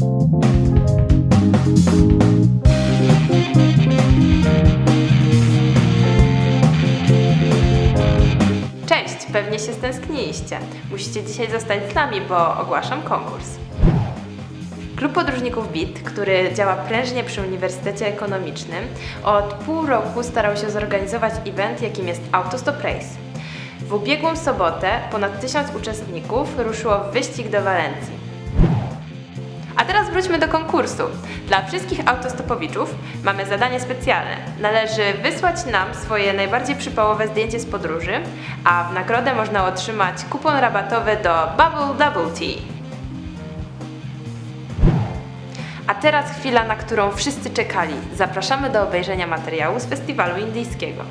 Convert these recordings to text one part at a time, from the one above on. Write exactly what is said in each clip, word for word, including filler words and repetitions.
Cześć, pewnie się stęskniliście. Musicie dzisiaj zostać z nami, bo ogłaszam konkurs. Klub Podróżników B I T, który działa prężnie przy Uniwersytecie Ekonomicznym, od pół roku starał się zorganizować event, jakim jest Autostop Race. W ubiegłą sobotę ponad tysiąc uczestników ruszyło w wyścig do Walencji. A teraz wróćmy do konkursu. Dla wszystkich autostopowiczów mamy zadanie specjalne. Należy wysłać nam swoje najbardziej przypałowe zdjęcie z podróży, a w nagrodę można otrzymać kupon rabatowy do Bubble Double Tea. A teraz chwila, na którą wszyscy czekali. Zapraszamy do obejrzenia materiału z festiwalu indyjskiego.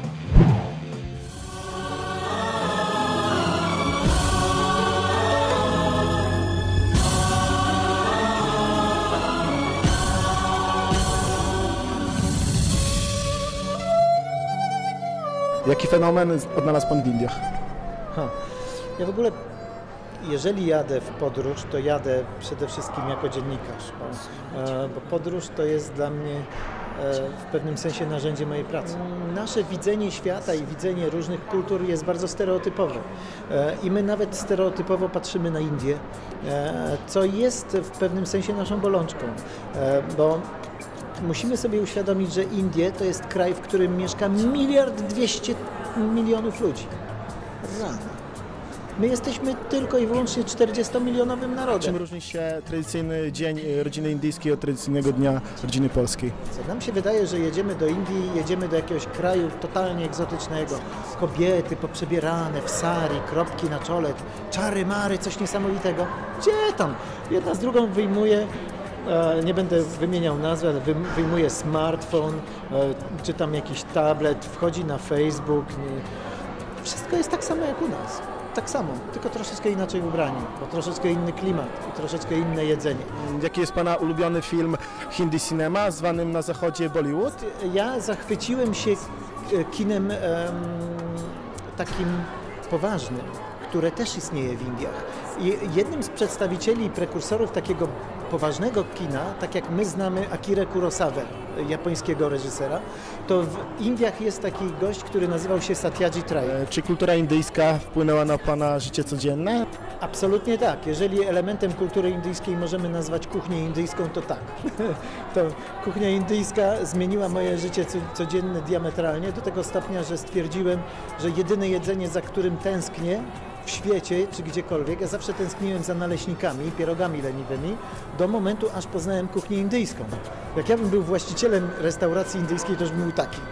Jaki fenomen odnalazł Pan w Indiach? Ha. Ja w ogóle, jeżeli jadę w podróż, to jadę przede wszystkim jako dziennikarz, bo, e, bo podróż to jest dla mnie e, w pewnym sensie narzędzie mojej pracy. Nasze widzenie świata i widzenie różnych kultur jest bardzo stereotypowe e, i my nawet stereotypowo patrzymy na Indię, e, co jest w pewnym sensie naszą bolączką, e, bo musimy sobie uświadomić, że Indie to jest kraj, w którym mieszka miliard dwieście milionów ludzi. Rany. My jesteśmy tylko i wyłącznie czterdziestomilionowym narodem. Czym różni się tradycyjny dzień rodziny indyjskiej od tradycyjnego dnia rodziny polskiej? Co, nam się wydaje, że jedziemy do Indii, jedziemy do jakiegoś kraju totalnie egzotycznego. Kobiety poprzebierane w sari, kropki na czole, czary mary, coś niesamowitego. Gdzie tam? Jedna z drugą wyjmuje, nie będę wymieniał nazwy, ale wyjmuje smartfon, czy tam jakiś tablet, wchodzi na Facebook. Wszystko jest tak samo jak u nas. Tak samo, tylko troszeczkę inaczej ubrani, bo troszeczkę inny klimat i troszeczkę inne jedzenie. Jaki jest Pana ulubiony film Hindi cinema, zwanym na zachodzie Bollywood? Ja zachwyciłem się kinem um, takim poważnym, które też istnieje w Indiach. I jednym z przedstawicieli i prekursorów takiego poważnego kina, tak jak my znamy Akirę Kurosawę, japońskiego reżysera, to w Indiach jest taki gość, który nazywał się Satyajit Ray. Czy kultura indyjska wpłynęła na Pana życie codzienne? Absolutnie tak. Jeżeli elementem kultury indyjskiej możemy nazwać kuchnię indyjską, to tak. To kuchnia indyjska zmieniła moje życie codzienne diametralnie do tego stopnia, że stwierdziłem, że jedyne jedzenie, za którym tęsknię w świecie czy gdziekolwiek, ja zawsze tęskniłem za naleśnikami, pierogami leniwymi, do momentu, aż poznałem kuchnię indyjską. Jak ja bym był właścicielem restauracji indyjskiej, to już bym był taki.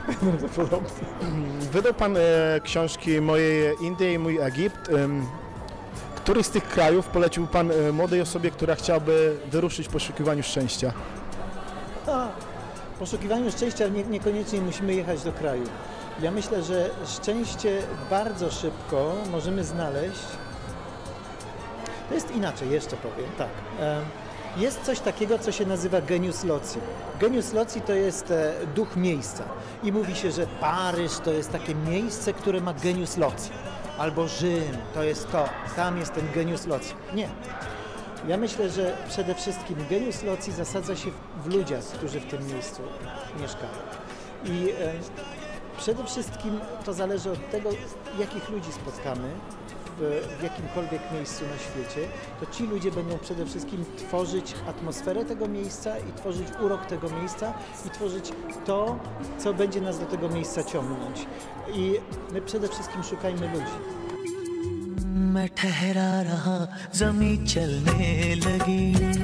Wydał Pan e, książki Moje Indie i Mój Egipt. E, który z tych krajów polecił Pan e, młodej osobie, która chciałaby wyruszyć w poszukiwaniu szczęścia? A, w poszukiwaniu szczęścia nie, niekoniecznie musimy jechać do kraju. Ja myślę, że szczęście bardzo szybko możemy znaleźć. To jest inaczej, jeszcze powiem, tak. Jest coś takiego, co się nazywa genius loci. Genius loci to jest duch miejsca i mówi się, że Paryż to jest takie miejsce, które ma genius loci. Albo Rzym to jest to, tam jest ten genius loci. Nie. Ja myślę, że przede wszystkim genius loci zasadza się w ludziach, którzy w tym miejscu mieszkają. I przede wszystkim to zależy od tego, jakich ludzi spotkamy w, w jakimkolwiek miejscu na świecie, to ci ludzie będą przede wszystkim tworzyć atmosferę tego miejsca i tworzyć urok tego miejsca i tworzyć to, co będzie nas do tego miejsca ciągnąć. I my przede wszystkim szukajmy ludzi. मैं ठहरा रहा ज़मीं चलने लगी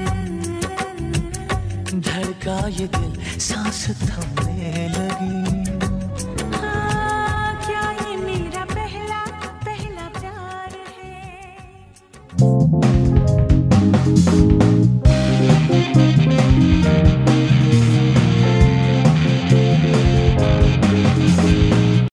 धड़का ये दिल सांस थमने लगी हाँ, क्या ये मेरा पहला पहला प्यार है।